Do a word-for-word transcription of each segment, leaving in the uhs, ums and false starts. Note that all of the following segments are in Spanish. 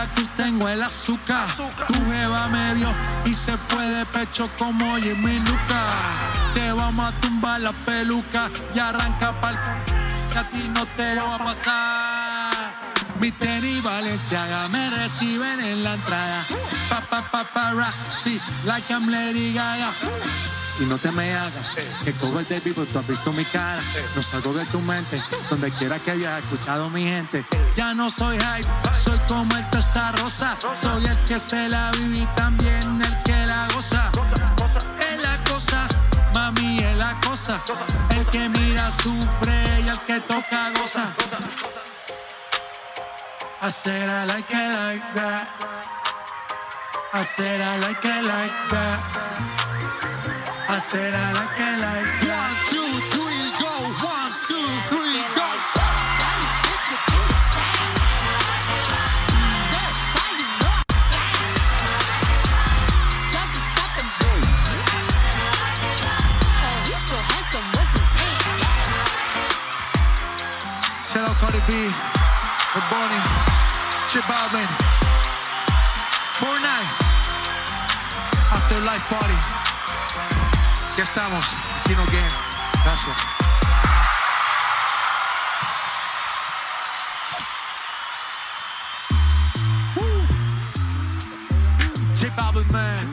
Veracruz tengo el azúcar. Tu jeva me dio y se fue de pecho como Jimmy Luca. Te vamos a tumbar la peluca y arranca pa'l con que a ti no te va a pasar. Mi tenis Valenciaga me reciben en la entrada. Pa pa pa pa sí, like I'm Lady Gaga. Y no te me hagas que cover de vivo, tú has visto mi cara. No salgo de tu mente, donde quiera que hayas escuchado mi gente. Ya no soy hype, soy como el testa rosa. Soy el que se la vive y también el que la goza. Es la cosa, mami, es la cosa. El que mira sufre y el que toca goza. I said I like it like that. I said I like it like that. I said I like it like that. One, two, three, go. One, two, three, go. Shout out Cardi B, Bad Bunny, J Balvin, Fortnite, Afterlife Party. Ya estamos, Kino Game. Gracias. Woo. J Balvin, man.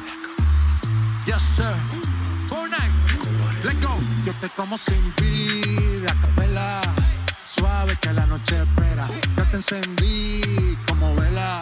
Yes, sir. Fortnite, let's go. Yo te como sin vida, capela. Suave que la noche espera. Ya te encendí como vela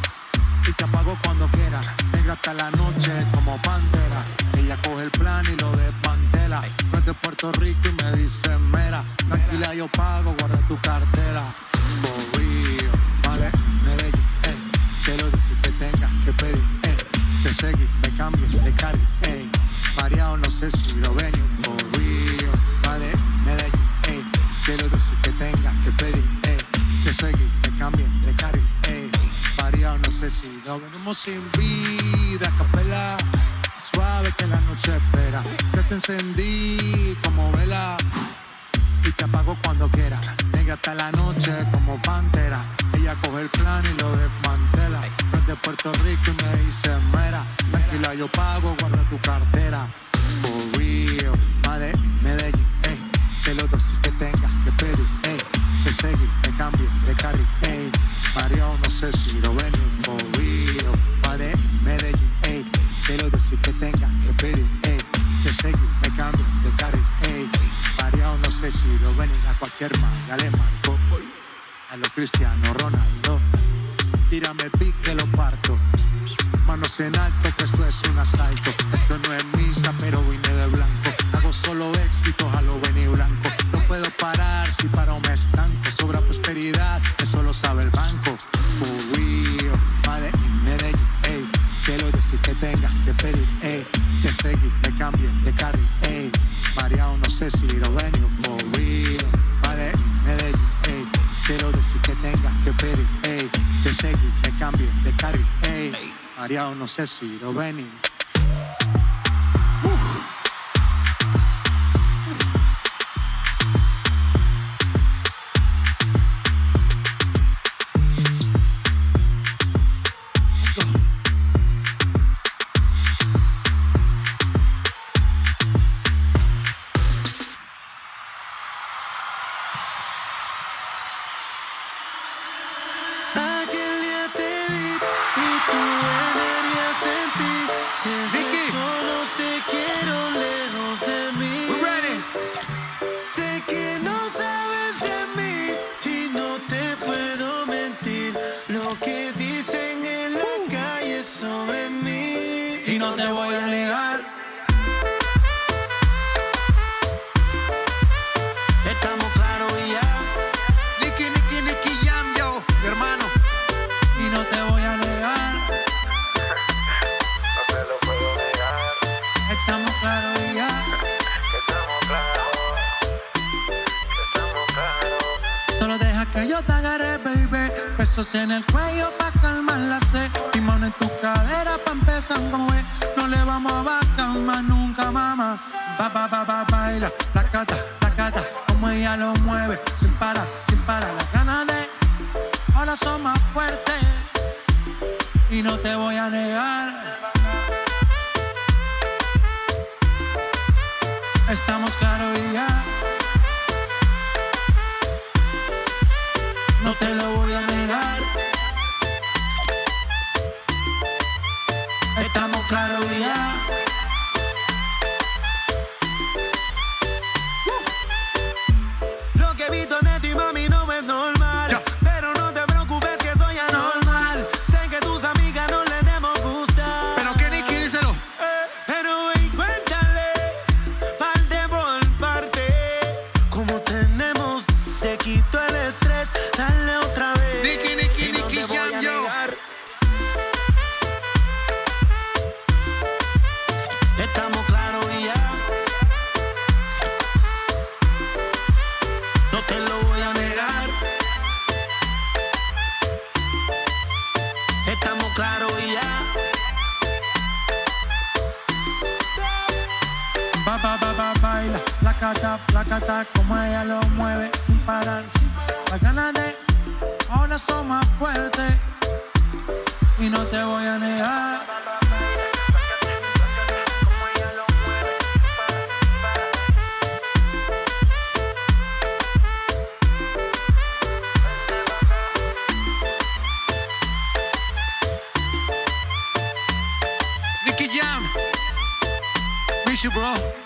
y te apago cuando quiera. Negra hasta la noche como bandera. Ella coge el plan y lo desmantela. No es de Puerto Rico y me dice mera. Tranquila, yo pago, guarda tu cartera. For real, vale, Medellín, ey. Quiero decir que tengas que pedir, ey. Te seguí, me cambio de carry, ey. Mareado, no sé si lo ven. For real, vale, Medellín, ey. Quiero decir que tengas que pedir, ey. Te seguí, me cambio de carry, ey. Mareado, no sé si lo venimos sin vida, capela. Suave que la noche espera. Ya te encendí como vela y te apago cuando quiera. Negra hasta la noche como pantera. Ella coge el plan y lo desmantela. No es de Puerto Rico y me dice mera. Tranquila, yo pago, guarda tu cartera. For real, madre, Medellín, ey. Te lo doy si que tengas que pedir, ey. Te seguí, me cambio de carry, ey. Mario, no sé si lo ven. For real, madre, Medellín, ey. Te lo doy si que tengas que pedir, ey. Te seguí, me cambio de carry, ey. Mario, no sé si lo ven. A cualquier manga le marco. A lo Cristiano Ronaldo. Tírame el pique que lo parto. Manos en alto, que esto es un asalto. Esto no es misa, pero vine de blanco. Hago solo éxitos a lo Benny Blanco. No puedo parar, si paro me estanco. Sobra prosperidad, eso lo sabe el banco. For real, madre en Medellín, ey. Quiero decir que tengas que pedir, ey. Te seguí, me cambio de carry, ey. Mareado, no sé si lo ven. For real, madre en Medellín, ey. Quiero decir que tengas que pedir, ey. Te seguí, me cambio de carry, ey. Mareado, no sé si lo ven. En el cuello pa' calmar la sed y mano en tu cadera pa' empezar como es. No le vamos a bajar más nunca, mamá. Ba, ba, ba, ba, baila, la cata, la cata, como ella lo mueve, sin parar, sin parar. Las ganas de ahora son más fuertes. y no te voy a negar. Estamos claros y ya. No te lo voy a negar. Estamos claros y ya. Lo que he visto de ti, mami, no es normal. Yeah. Pero no te preocupes que soy anormal. Sé que tus amigas no les demos gustar. Pero que Nicky, díselo. Eh, pero ven, cuéntale, parte por parte. Como tenemos, te quito el estrés. Dale otra vez. Nicky, Nicky, y no Nicky te voy Jam, a yo. negar. Estamos claros y ya. No te lo voy a negar. Estamos claros y ya. Ba, ba, ba, ba, baila, placata, placata, como ella lo mueve sin parar. Las ganas de ahora son más fuertes y no te voy a negar. Nicky Jam, miss you, bro.